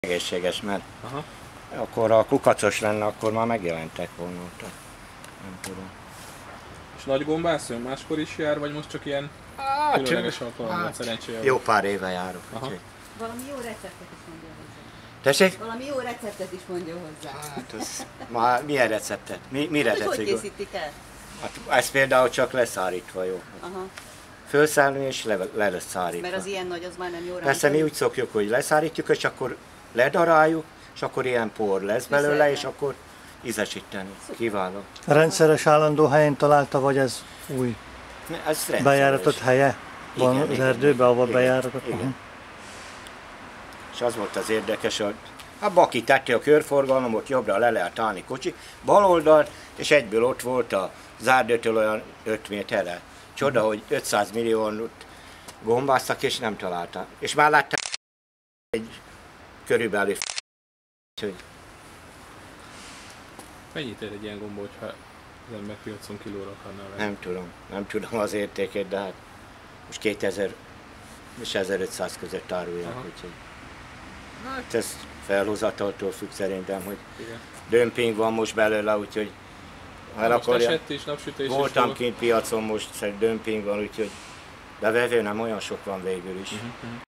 egészséges, mert akkor a kukacos lenne, akkor már megjelentek volna. Nem tudom. És nagy gombász máskor is jár, vagy most csak ilyen különleges alkalommal szerencséje? Jó pár éve járok. Valami jó receptet is mondja hozzá. Tessék? Valami jó receptet is mondja hozzá. Hát az, milyen receptet? Mire tetszik? Hogy készítik el? Hát ez például csak leszárítva jó. Aha. Fölszállni és le lesz szárítva. Mert az ilyen nagy, az már nem jó. Persze mi úgy szokjuk, hogy leszárítjuk, és akkor ledaráljuk, és akkor ilyen por lesz belőle, és akkor ízesíteni. Kiváló. Rendszeres állandó helyen találta, vagy ez új Ez bejáratott helye? Van igen, az erdőben, ahol bejáratott? Igen. És az volt az érdekes, hogy a Baki tette a körforgalomot, jobbra le lehet állni kocsi, bal oldalt, és egyből ott volt a Zárdőtől olyan 5 méterre. Csoda, hogy 500 millióan gombáztak, és nem találták. És már látták egy körülbelül hogy Mennyit ér egy ilyen gomba, hogyha az ember piacon kilóra akarna venni? nem tudom az értékét, de hát most 2000 és 1500 között árulják, úgyhogy hát ez felhozataltól függ szerintem, hogy Igen. dömping van most belőle, úgyhogy Most esett is, napsütés is voltam volt. kint piacon, most dömping van, úgyhogy de vevő nem olyan sok van végül is.